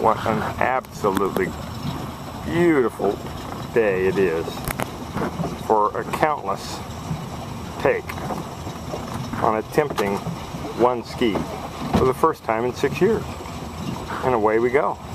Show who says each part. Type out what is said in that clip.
Speaker 1: What an absolutely beautiful day it is for a countless take on attempting one ski for the first time in 6 years. And away we go.